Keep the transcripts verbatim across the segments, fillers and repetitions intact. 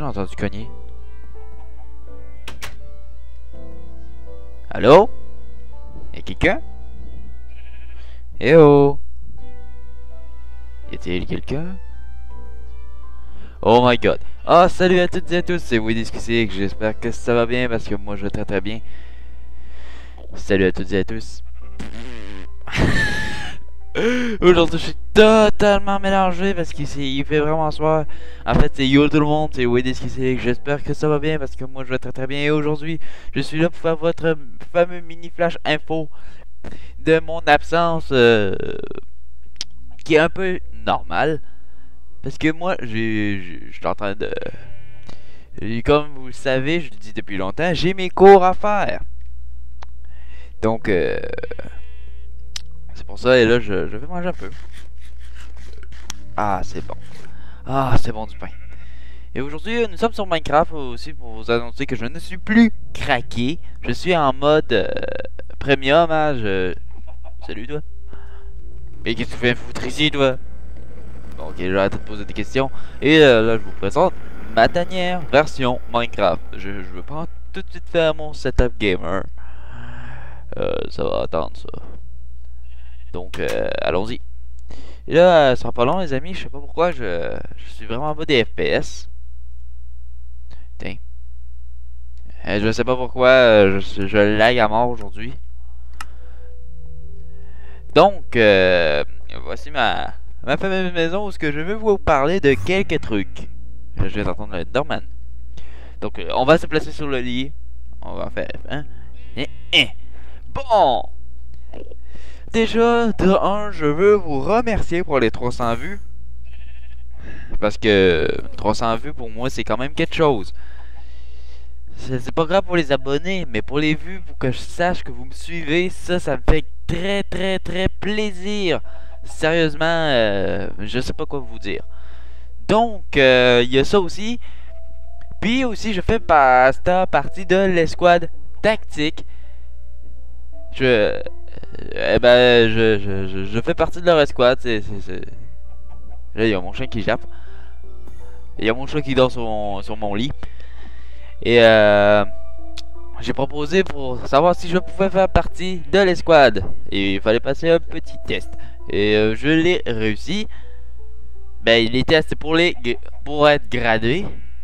j'ai entendu cogner? Allô? Y'a quelqu'un? Eh oh! Y a-t-il quelqu'un? Oh my god! Ah, salut à toutes et à tous, c'est Winnie que j'espère que ça va bien parce que moi je vais très très bien. Salut à toutes et à tous. Aujourd'hui je suis totalement mélangé parce qu'il il fait vraiment soir. En fait c'est yo tout le monde, c'est Winnie que j'espère que ça va bien parce que moi je vais très très bien. Et aujourd'hui je suis là pour faire votre fameux mini flash info de mon absence euh, qui est un peu normale. Parce que moi, j'ai, je suis en train de... Et comme vous le savez, je le dis depuis longtemps, j'ai mes cours à faire. Donc, euh, c'est pour ça, et là, je, je vais manger un peu. Ah, c'est bon. Ah, c'est bon du pain. Et aujourd'hui, nous sommes sur Minecraft aussi pour vous annoncer que je ne suis plus craqué. Je suis en mode euh, premium, hein, je... Salut, toi. Et qu'est-ce que tu fais foutre ici, toi? Bon, ok, j'arrête de te poser des questions. Et euh, là, je vous présente ma dernière version Minecraft. Je, je veux pas tout de suite faire mon setup gamer. Euh, ça va attendre ça. Donc, euh, allons-y. Et là, ça sera pas long, les amis. Je sais pas pourquoi. Je, je suis vraiment en mode des F P S. Tiens. Euh, je sais pas pourquoi. Euh, je, je lag à mort aujourd'hui. Donc, euh, voici ma... ma fameuse maison où ce que je veux vous parler de quelques trucs. Je viens d'entendre le Dorman. Donc euh, on va se placer sur le lit. On va faire hein? Eh, eh. Bon. Déjà de un, je veux vous remercier pour les trois cents vues. Parce que trois cents vues pour moi c'est quand même quelque chose. C'est pas grave pour les abonnés, mais pour les vues, pour que je sache que vous me suivez, ça, ça me fait très très très plaisir. Sérieusement, euh, je sais pas quoi vous dire. Donc, il euh, y a ça aussi. Puis aussi, je fais par partie de l'escouade tactique. Je, euh, eh ben, je, je, je, je fais partie de leur escouade. C'est, c'est, là, il y a mon chien qui jappe. Il y a mon chat qui dort sur mon, sur mon lit. Et euh, j'ai proposé pour savoir si je pouvais faire partie de l'escouade. Et il fallait passer un petit test. Et euh, je l'ai réussi. Ben, les tests pour, les, pour être gradé.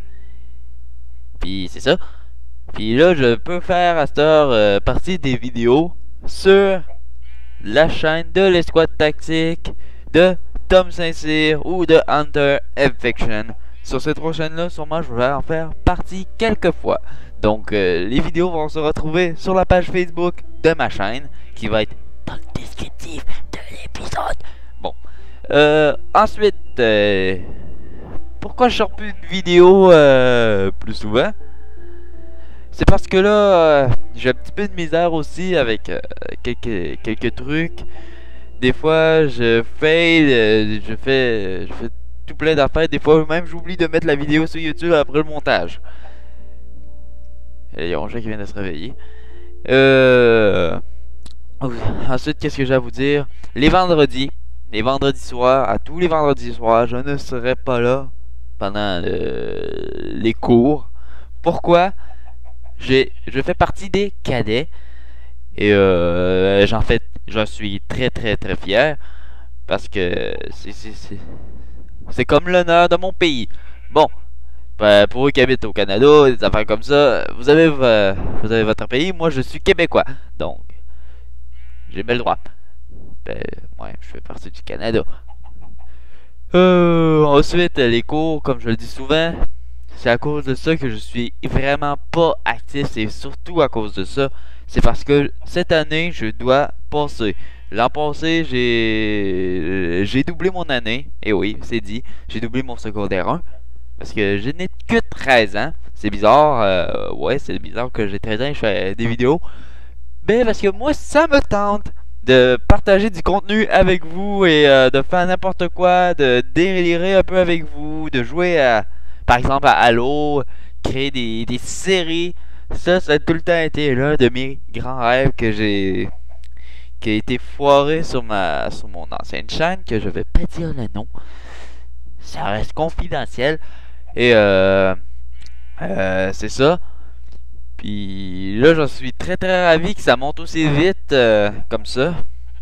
Puis c'est ça. Puis là, je peux faire à cette heure euh, partie des vidéos sur la chaîne de l'escouade tactique, de Tom Saint-Cyr ou de Hunter F-Fiction. Sur ces trois chaînes-là, sûrement, je vais en faire partie quelques fois. Donc, euh, les vidéos vont se retrouver sur la page Facebook de ma chaîne, qui va être dans le descriptif de l'épisode. Bon. Euh, ensuite, euh, pourquoi je sors plus de vidéos euh, plus souvent? C'est parce que là, euh, j'ai un petit peu de misère aussi avec euh, quelques, quelques trucs. Des fois, je fail, euh, je fais, je fais tout plein d'affaires. Des fois, même, j'oublie de mettre la vidéo sur YouTube après le montage. Et il y a un chat qui vient de se réveiller. Euh... Ensuite, qu'est-ce que j'ai à vous dire? Les vendredis, les vendredis soirs, à tous les vendredis soirs, je ne serai pas là pendant le... les cours. Pourquoi? J'ai, je fais partie des cadets et euh, j'en fais, j'en suis très très très fier parce que c'est c'est c'est c'est comme l'honneur de mon pays. Bon, ben, pour eux qui habitent au Canada, des affaires comme ça, vous avez euh, vous avez votre pays, moi je suis québécois, donc j'ai bien le droit. Ben, ouais, je fais partie du Canada. Euh, ensuite, les cours, comme je le dis souvent. C'est à cause de ça que je suis vraiment pas actif. C'est surtout à cause de ça. C'est parce que cette année, je dois passer. L'an passé, j'ai j'ai doublé mon année. Et oui, c'est dit. J'ai doublé mon secondaire un. Parce que je n'ai que treize ans. C'est bizarre. Euh, ouais, c'est bizarre que j'ai treize ans et je fais des vidéos. Mais parce que moi, ça me tente de partager du contenu avec vous. Et euh, de faire n'importe quoi. De délirer un peu avec vous. De jouer à... Par exemple à Halo, créer des, des séries. Ça, ça a tout le temps été l'un de mes grands rêves que j'ai qui a été foiré sur ma sur mon ancienne chaîne, que je vais pas dire le nom. Ça reste confidentiel. Et euh, euh, c'est ça. Puis là, j'en suis très très ravi que ça monte aussi vite euh, comme ça.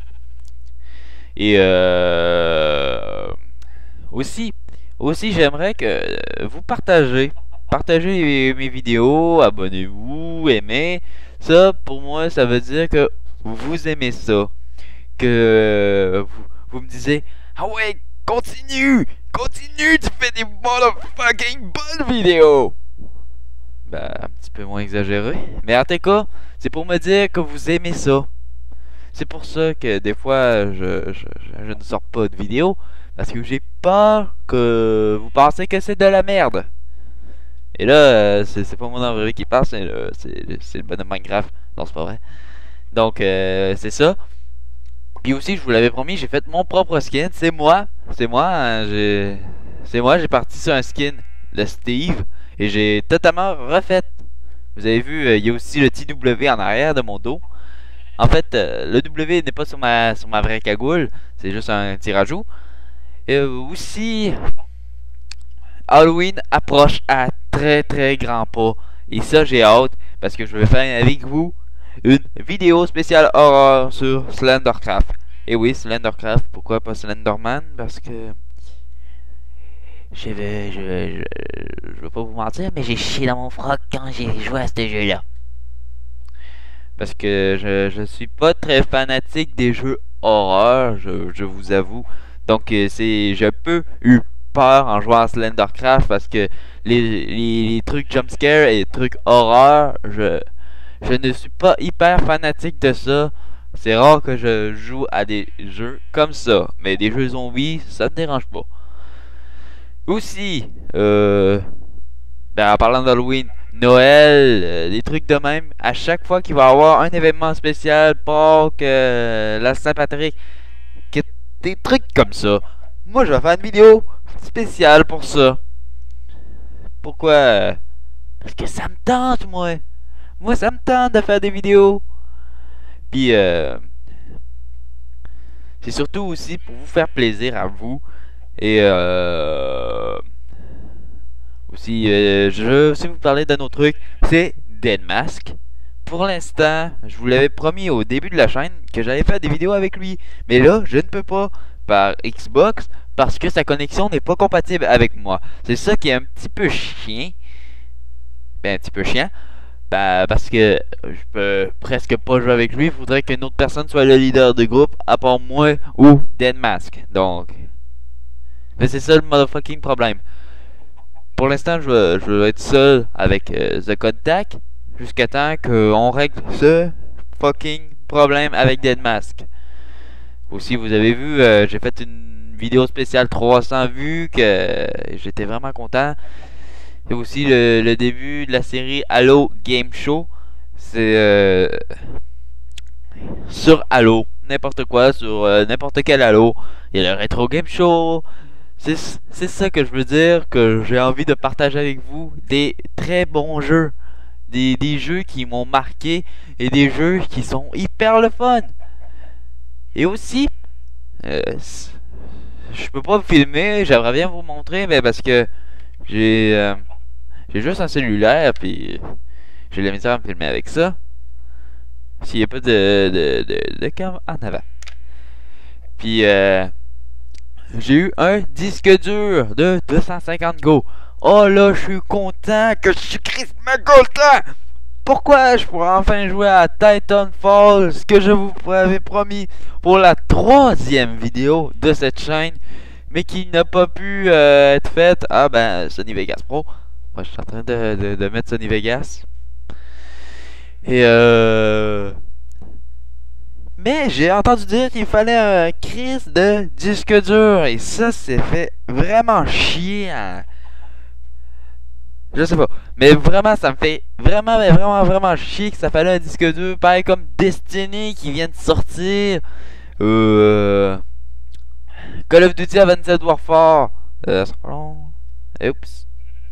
Et euh, aussi, aussi j'aimerais que vous partagez. Partagez mes vidéos, abonnez-vous, aimez. Ça, pour moi, ça veut dire que vous aimez ça. Que vous, vous me disiez, ah ouais, continue, continue, tu fais des motherfucking bonnes vidéos. Ben, un petit peu moins exagéré. Mais en tout cas, c'est pour me dire que vous aimez ça. C'est pour ça que des fois, je, je, je ne sors pas de vidéos. Parce que j'ai peur que vous pensez que c'est de la merde. Et là, euh, c'est pas mon envie qui passe, c'est le, le bonhomme Minecraft. Non, c'est pas vrai. Donc, euh, c'est ça. Puis aussi, je vous l'avais promis, j'ai fait mon propre skin. C'est moi. C'est moi. Hein, j'ai... C'est moi, j'ai parti sur un skin de Steve. Et j'ai totalement refait. Vous avez vu, euh, il y a aussi le T W en arrière de mon dos. En fait, euh, le W n'est pas sur ma, sur ma vraie cagoule. C'est juste un petit rajout. Et euh, aussi, Halloween approche à très très grand pas. Et ça, j'ai hâte. Parce que je vais faire avec vous une vidéo spéciale horreur sur Slendercraft. Et oui, Slendercraft. Pourquoi pas Slenderman? Parce que... Je vais, je, je, je veux pas vous mentir, mais j'ai chié dans mon froc quand j'ai joué à ce jeu-là. Parce que je, je suis pas très fanatique des jeux horreur, je, je vous avoue. Donc c'est, j'ai un peu eu peur en jouant à Slendercraft parce que les, les, les trucs jumpscare et les trucs horreur, je, je ne suis pas hyper fanatique de ça. C'est rare que je joue à des jeux comme ça, mais des jeux zombies, ça ne dérange pas. Aussi, euh, ben en parlant d'Halloween, Noël, euh, des trucs de même, à chaque fois qu'il va y avoir un événement spécial, Pâques, euh, la Saint-Patrick, des trucs comme ça, moi je vais faire une vidéo spéciale pour ça. Pourquoi? Parce que ça me tente, moi. Moi, ça me tente de faire des vidéos. Puis, euh, c'est surtout aussi pour vous faire plaisir à vous. Et euh, aussi, euh, je veux aussi vous parler d'un autre truc, c'est Dead Mask. Pour l'instant, je vous l'avais promis au début de la chaîne que j'allais faire des vidéos avec lui. Mais là, je ne peux pas par Xbox parce que sa connexion n'est pas compatible avec moi. C'est ça qui est un petit peu chiant. Ben, un petit peu chiant. Ben, parce que je peux presque pas jouer avec lui. Il faudrait qu'une autre personne soit le leader de groupe, à part moi ou Dead Mask. Donc... Mais c'est ça le motherfucking problème. Pour l'instant, je vais, je vais être seul avec euh, The Contact jusqu'à temps qu'on règle ce fucking problème avec Dead Mask. Aussi, vous avez vu, euh, j'ai fait une vidéo spéciale trois cents vues que euh, j'étais vraiment content. Et aussi le, le début de la série Halo Game Show. C'est euh, sur Halo, n'importe quoi, sur euh, n'importe quel Halo. Il y a le Retro Game Show. C'est ça que je veux dire, que j'ai envie de partager avec vous des très bons jeux. Des, des jeux qui m'ont marqué et des jeux qui sont hyper le fun. Et aussi, euh, je peux pas vous filmer, j'aimerais bien vous montrer, mais parce que j'ai euh, j'ai juste un cellulaire, puis j'ai la misère à me filmer avec ça. S'il n'y a pas de, de, de, de cam en avant. Puis, euh, j'ai eu un disque dur de deux cent cinquante Go. Oh là, je suis content que je suis crispement content. Pourquoi je pourrais enfin jouer à Titanfall, ce que je vous avais promis pour la troisième vidéo de cette chaîne, mais qui n'a pas pu euh, être faite. Ah ben, Sony Vegas Pro. Moi, je suis en train de, de, de mettre Sony Vegas. Et euh... Mais j'ai entendu dire qu'il fallait un crise de disque dur. Et ça, c'est fait vraiment chier. Hein. Je sais pas. Mais vraiment, ça me fait vraiment, vraiment, vraiment chier que ça fallait un disque dur. Pareil comme Destiny qui vient de sortir. Euh... Call of Duty Advanced Warfare. Euh, ça sera pas long. Oups.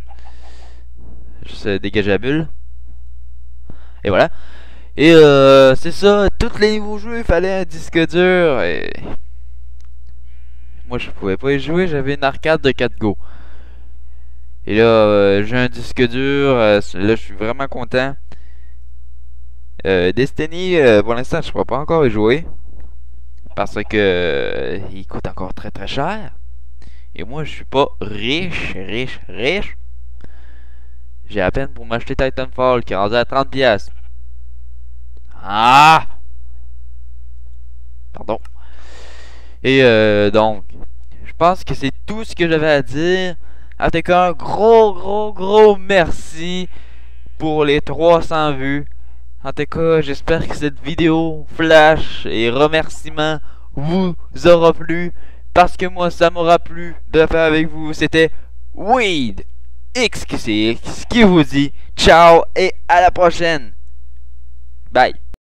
Juste dégager la bulle. Et voilà. Et euh, c'est ça, tous les nouveaux jeux, il fallait un disque dur. Et moi, je pouvais pas y jouer, j'avais une arcade de quatre Go. Et là, euh, j'ai un disque dur. Euh, là, je suis vraiment content. Euh, Destiny, euh, pour l'instant, je ne pourrais pas encore y jouer. Parce que euh, il coûte encore très très cher. Et moi, je suis pas riche, riche, riche. J'ai à peine pour m'acheter Titanfall qui est rendu à trente piastres. Ah! Pardon. Et euh, donc, je pense que c'est tout ce que j'avais à dire. En tout cas, un gros, gros, gros merci pour les trois cents vues. En tout cas, j'espère que cette vidéo flash et remerciements vous aura plu. Parce que moi, ça m'aura plu de faire avec vous. C'était Weed X Q C X qui vous dit ciao et à la prochaine. Bye.